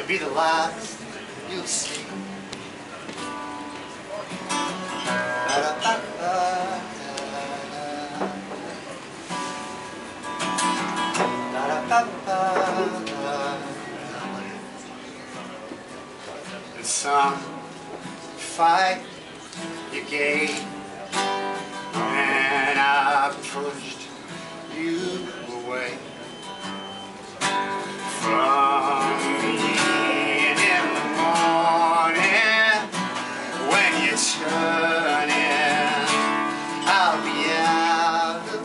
You'll be the last you'll see. And some fight you gave when I pushed you away from me. And in the morning when you turn in, I'll be out of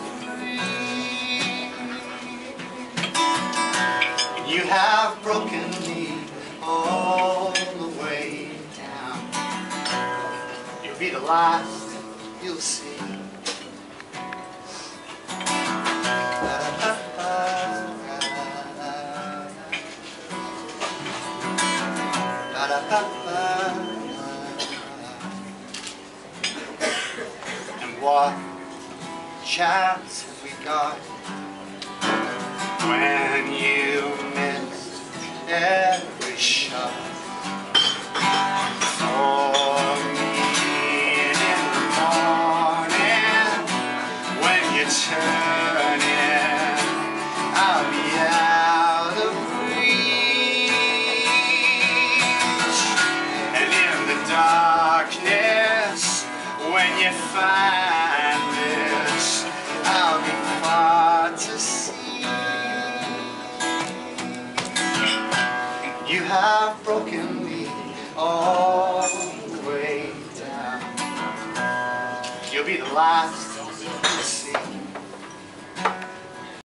reach. You have broken me all the way down. You'll be the last you'll see. And what chance have we got when you missed every shot for me? And in the morning when you turn in, I'll be out of reach. And in the darkness when you find